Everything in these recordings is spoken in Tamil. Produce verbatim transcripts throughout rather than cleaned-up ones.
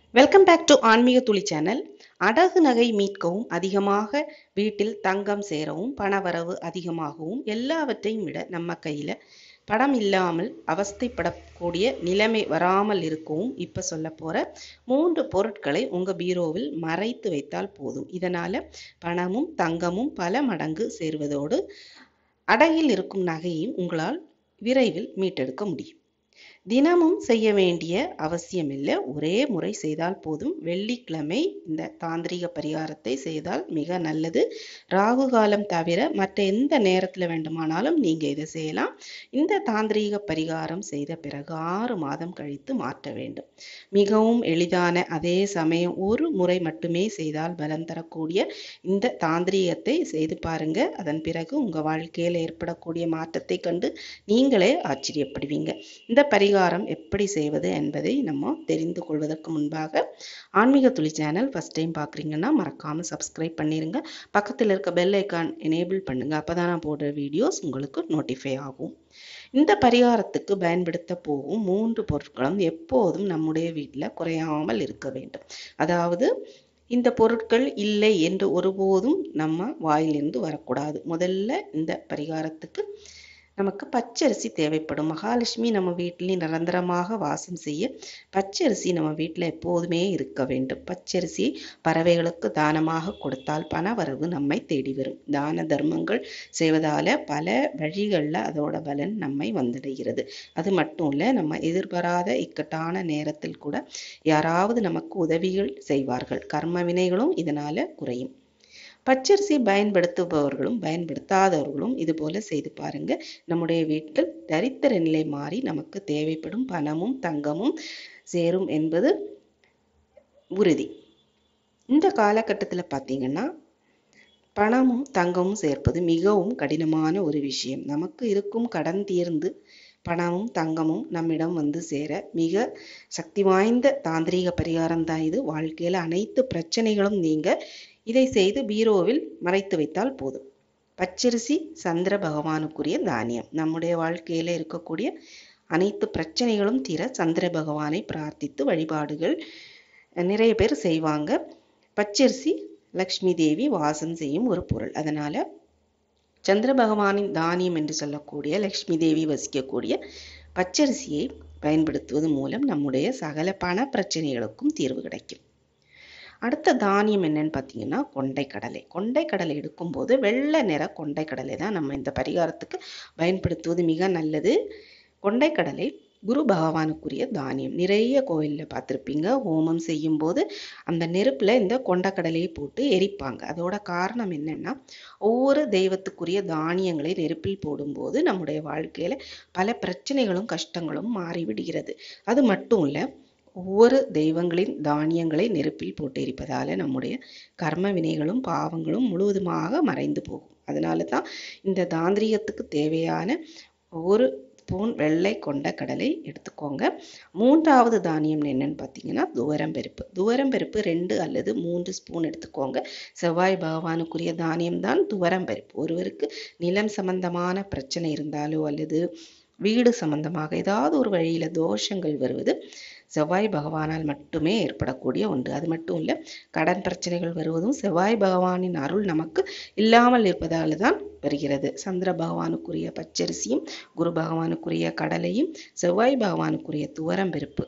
வெல்கம் பேக் டு ஆன்மீக துளி சேனல். அடகு நகை மீட்கவும், அதிகமாக வீட்டில் தங்கம் சேரவும், பணவரவு அதிகமாகவும், எல்லாவற்றையும் விட நம்ம கையில் பணம் இல்லாமல் அவஸ்தைப்படக்கூடிய நிலைமை வராமல் இருக்கவும் இப்போ சொல்ல போகிற மூன்று பொருட்களை உங்கள் பீரோவில் மறைத்து வைத்தால் போதும். இதனால் பணமும் தங்கமும் பல மடங்கு சேருவதோடு அடகில் இருக்கும் நகையும் உங்களால் விரைவில் மீட்டெடுக்க முடியும். தினமும் செய்ய வேண்டிய அவசியம் இல்லை, ஒரே முறை செய்தால் போதும். வெள்ளிக்கிழமை இந்த தாந்திரிக பரிகாரத்தை செய்தால் மிக நல்லது. ராகு காலம் தவிர மற்ற எந்த நேரத்தில் வேண்டுமானாலும் நீங்கள் இதை செய்யலாம். இந்த தாந்திரீக பரிகாரம் செய்த பிறகு ஆறு மாதம் கழித்து மாற்ற வேண்டும். மிகவும் எளிதான, அதே சமயம் ஒரு முறை மட்டுமே செய்தால் பலன் தரக்கூடிய இந்த தாந்திரீகத்தை செய்து பாருங்க. அதன் பிறகு உங்கள் வாழ்க்கையில் ஏற்படக்கூடிய மாற்றத்தை கண்டு நீங்களே ஆச்சரியப்படுவீங்க. இந்த பரிகாரம் எப்படி செய்வது என்பதை நம்ம தெரிந்து கொள்வதற்கு முன்பாக ஆன்மீக துளி சேனல் ஃபர்ஸ்ட் டைம் பார்க்குறீங்கன்னா மறக்காம சப்ஸ்கிரைப் பண்ணிருங்க. பக்கத்தில் இருக்க பெல் ஐக்கான் எனேபிள் பண்ணுங்க. அப்பதான் நான் போடுற வீடியோஸ் உங்களுக்கு நோட்டிஃபை ஆகும். இந்த பரிகாரத்துக்கு பயன்படுத்த போகும் மூன்று பொருட்களும் எப்போதும் நம்முடைய வீட்டில் குறையாமல் இருக்க வேண்டும். அதாவது இந்த பொருட்கள் இல்லை என்று ஒருபோதும் நம்ம வாயிலிருந்து வரக்கூடாது. முதல்ல இந்த பரிகாரத்துக்கு நமக்கு பச்சரிசி தேவைப்படும். மகாலட்சுமி நம்ம வீட்டிலையும் நிரந்தரமாக வாசம் செய்ய பச்சரிசி நம்ம வீட்டில் எப்போதுமே இருக்க வேண்டும். பச்சரிசி பறவைகளுக்கு தானமாக கொடுத்தால் பணவரவு நம்மை தேடி வரும். தான தர்மங்கள் செய்வதால பல வழிகளில் அதோட பலன் நம்மை வந்தடைகிறது. அது மட்டும் இல்லை, நம்ம எதிர்பாராத இக்கட்டான நேரத்தில் கூட யாராவது நமக்கு உதவிகள் செய்வார்கள். கர்ம வினைகளும் இதனால குறையும். பச்சரிசி பயன்படுத்துபவர்களும் பயன்படுத்தாதவர்களும் இது போல செய்து பாருங்க. நம்முடைய வீட்டில் தரித்திர நிலை மாறி நமக்கு தேவைப்படும் பணமும் தங்கமும் சேரும் என்பது உறுதி. இந்த காலகட்டத்தில் பார்த்தீங்கன்னா பணமும் தங்கமும் சேர்ப்பது மிகவும் கடினமான ஒரு விஷயம். நமக்கு இருக்கும் கடன் தீர்ந்து பணமும் தங்கமும் நம்மிடம் வந்து சேர மிக சக்தி வாய்ந்த தாந்திரீக பரிகாரம் தான் இது. வாழ்க்கையில் அனைத்து பிரச்சனைகளும் நீங்க இதை செய்து பீரோவில் மறைத்து வைத்தால் போதும். பச்சரிசி சந்திர பகவானுக்குரிய தானியம். நம்முடைய வாழ்க்கையில இருக்கக்கூடிய அனைத்து பிரச்சனைகளும் தீர சந்திர பகவானை பிரார்த்தித்து வழிபாடுகள் நிறைய பேர் செய்வாங்க. பச்சரிசி லக்ஷ்மி தேவி வாசம் செய்யும் ஒரு பொருள். அதனால சந்திர பகவானின் தானியம் என்று சொல்லக்கூடிய லக்ஷ்மி தேவி வசிக்கக்கூடிய பச்சரிசியை பயன்படுத்துவது மூலம் நம்முடைய சகல பண பிரச்சனைகளுக்கும் தீர்வு கிடைக்கும். அடுத்த தானியம் என்னன்னு பார்த்தீங்கன்னா கொண்டைக்கடலை. கொண்டைக்கடலை எடுக்கும்போது வெள்ளை நிற கொண்டைக்கடலை தான் நம்ம இந்த பரிகாரத்துக்கு பயன்படுத்துவது மிக நல்லது. கொண்டைக்கடலை குரு பகவானுக்குரிய தானியம். நிறைய கோயிலில் பார்த்துருப்பீங்க, ஹோமம் செய்யும் போது அந்த நெருப்புல இந்த கொண்டைக்கடலையை போட்டு எரிப்பாங்க. அதோட காரணம் என்னன்னா, ஒவ்வொரு தெய்வத்துக்குரிய தானியங்களை நெருப்பில் போடும்போது நம்முடைய வாழ்க்கையில பல பிரச்சனைகளும் கஷ்டங்களும் மாறிவிடுகிறது. அது மட்டும் இல்லை, ஒவ்வொரு தெய்வங்களின் தானியங்களை நெருப்பில் போட்டு எரிப்பதால நம்முடைய கர்ம வினைகளும் பாவங்களும் முழுவதுமாக மறைந்து போகும். அதனால தான் இந்த தாந்திரிகத்துக்கு தேவையான ஒரு ஸ்பூன் வெள்ளை கொண்ட கடலை எடுத்துக்கோங்க. மூன்றாவது தானியம் என்னன்னு பார்த்தீங்கன்னா துவரம் பருப்பு. துவரம் பருப்பு ரெண்டு அல்லது மூன்று ஸ்பூன் எடுத்துக்கோங்க. செவ்வாய் பகவானுக்குரிய தானியம் தான் துவரம் பருப்பு. ஒருவருக்கு நிலம் சம்பந்தமான பிரச்சனை இருந்தாலோ அல்லது வீடு சம்பந்தமாக ஏதாவது ஒரு வழியில தோஷங்கள் வருவது செவ்வாய் பகவானால் மட்டுமே ஏற்படக்கூடிய ஒன்று. அது மட்டும் இல்லை, கடன் பிரச்சனைகள் வருவதும் செவ்வாய் பகவானின் அருள் நமக்கு இல்லாமல் இருப்பதால் தான் வருகிறது. சந்திர பகவானுக்குரிய பச்சரிசியும் குரு பகவானுக்குரிய கடலையும் செவ்வாய் பகவானுக்குரிய துவரம் பருப்பு,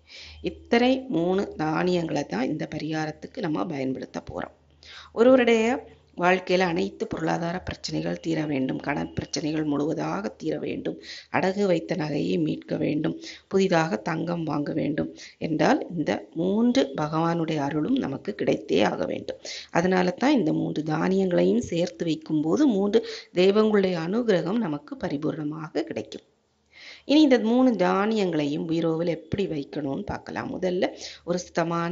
இத்தனை மூணு தானியங்களை தான் இந்த பரிகாரத்துக்கு நம்ம பயன்படுத்த போறோம். ஒருவருடைய வாழ்க்கையில் அனைத்து பொருளாதார பிரச்சனைகள் தீர வேண்டும், கடன் பிரச்சனைகள் முழுவதாக தீர வேண்டும், அடகு வைத்த நகையை மீட்க வேண்டும், புதிதாக தங்கம் வாங்க வேண்டும் என்றால் இந்த மூன்று பகவானுடைய அருளும் நமக்கு கிடைத்தே ஆக வேண்டும். அதனால தான் இந்த மூன்று தானியங்களையும் சேர்த்து வைக்கும் போது மூன்று தெய்வங்களுடைய அனுகிரகம் நமக்கு பரிபூர்ணமாக கிடைக்கும். இனி இந்த மூணு தானியங்களையும் பீரோவில் எப்படி வைக்கணும்னு பார்க்கலாம். முதல்ல ஒரு சுத்தமான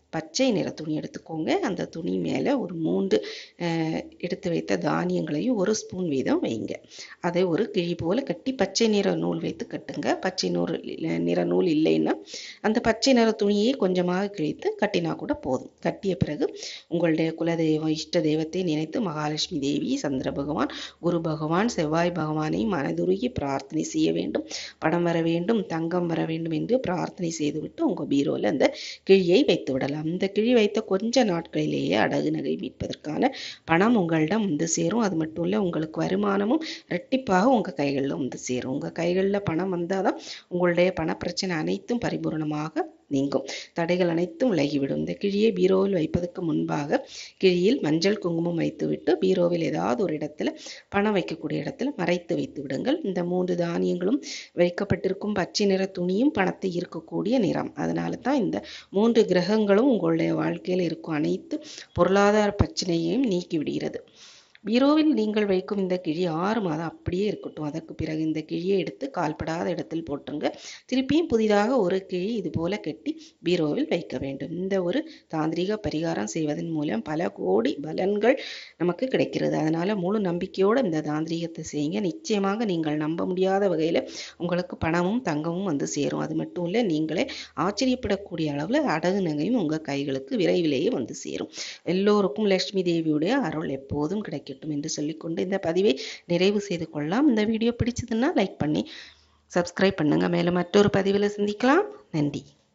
பச்சை நிற துணி எடுத்துக்கோங்க. அந்த துணி மேலே ஒரு மூன்று எடுத்து வைத்த தானியங்களையும் ஒரு ஸ்பூன் வீதம் வைங்க. அதை ஒரு கிழி போல கட்டி பச்சை நிற நூல் வைத்து கட்டுங்க. பச்சை நூல் நிற நூல் இல்லைன்னா அந்த பச்சை நிற துணியை கொஞ்சமாக கிழித்து கட்டினா கூட போதும். கட்டிய பிறகு உங்களுடைய குலதெய்வம் இஷ்ட தெய்வத்தை நினைத்து மகாலட்சுமி தேவி, சந்திர பகவான், குரு பகவான், செவ்வாய் பகவானை மனதுருகி பிரார்த்தனை செய்ய வேண்டும். பணம் வர வேண்டும், தங்கம் வர வேண்டும் என்று பிரார்த்தனை செய்துவிட்டு உங்கள் பீரோவில் அந்த கிழியை வைத்து விடலாம். இந்த கிழி வைத்த கொஞ்ச நாட்களிலேயே அடகு நகை மீட்பதற்கான பணம் உங்களிடம் வந்து சேரும். அது மட்டும் இல்லை, உங்களுக்கு வருமானமும் இரட்டிப்பாக உங்கள் கைகளில் வந்து சேரும். உங்கள் கைகளில் பணம் வந்தால் தான் உங்களுடைய பண பிரச்சனை அனைத்தும் பரிபூர்ணமாக நீங்கும். தடைகள் அனைத்தும் விலகிவிடும். இந்த கிழியை பீரோவில் வைப்பதற்கு முன்பாக கிழியில் மஞ்சள் குங்குமம் வைத்துவிட்டு பீரோவில் ஏதாவது ஒரு இடத்துல பணம் வைக்கக்கூடிய இடத்துல மறைத்து வைத்து விடுங்கள். இந்த மூன்று தானியங்களும் வைக்கப்பட்டிருக்கும் பச்சை நிற துணியும் பணத்தை இருக்கக்கூடிய நிறம். அதனால தான் இந்த மூன்று கிரகங்களும் உங்களுடைய வாழ்க்கையில் இருக்கும் அனைத்து பொருளாதார பிரச்சனையையும் நீக்கி விடுகிறது. பீரோவில் நீங்கள் வைக்கும் இந்த கிழி ஆறு மாதம் அப்படியே இருக்கட்டும். அதற்கு பிறகு இந்த கிழியை எடுத்து கால்படாத இடத்தில் போட்டுருங்க. திருப்பியும் புதிதாக ஒரு கிழி இது போல கட்டி பீரோவில் வைக்க வேண்டும். இந்த ஒரு தாந்திரிக பரிகாரம் செய்வதன் மூலம் பல கோடி பலன்கள் நமக்கு கிடைக்கிறது. அதனால முழு நம்பிக்கையோடு இந்த தாந்திரிகத்தை செய்யுங்க. நிச்சயமாக நீங்கள் நம்ப முடியாத வகையில் உங்களுக்கு பணமும் தங்கமும் வந்து சேரும். அது மட்டும் இல்லை, நீங்களே ஆச்சரியப்படக்கூடிய அளவில் அடகு நகையும் உங்கள் கைகளுக்கு விரைவிலேயே வந்து சேரும். எல்லோருக்கும் லட்சுமி தேவியுடைய அருள் எப்போதும் கிடைக்கும் என்று சொல்லிக்கொண்டு இந்த பதிவை நிறைவு செய்து கொள்ளலாம். இந்த வீடியோ பிடிச்சதுன்னா லைக் பண்ணி சப்ஸ்கிரைப் பண்ணுங்க. மேலும் மற்றொரு பதிவில் சந்திக்கலாம். நன்றி.